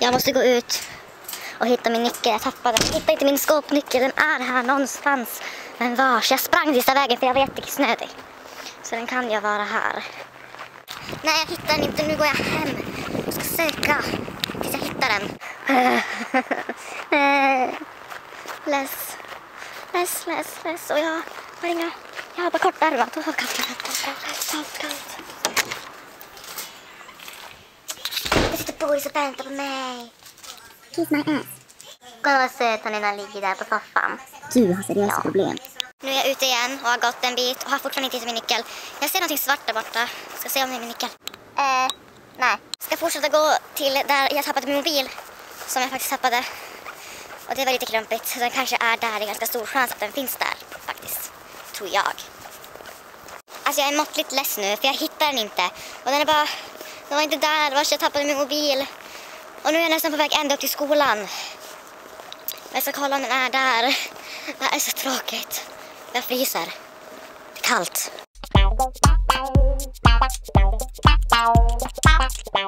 Jag måste gå ut och hitta min nyckel. Jag tappade den. Jag hittade inte min skåpnyckel. Den är här någonstans. Men vars? Jag sprang sista vägen för jag var jättekissnödig. Så den kan jag vara här. Nej, jag hittar den inte. Nu går jag hem. Jag ska söka tills jag hittar den. Less. Och jag har inga... Jag har bara kortärmat. Kallt. Det sitter Boris och väntar på mig. Kiss my ass. Kolla vad söt han innan ligger där på soffan. Du har seriösa problem. Nu är jag ute igen och har gått en bit och har fortfarande inte hittat min nyckel. Jag ser någonting svart där borta. Ska se om det är min nyckel. Nej. Ska fortsätta gå till där jag tappade min mobil. Som jag faktiskt tappade. Och det var lite klumpigt. Så den kanske är där. Det är ganska stor chans att den finns där faktiskt. Tror jag. Alltså jag är måttligt less nu för jag hittar den inte. Och den är bara... Den var inte där vars jag tappade min mobil. Och nu är jag nästan på väg ända upp till skolan. Jag ska kolla om den är där. Det är så tråkigt. Jag fryser. Det är kallt.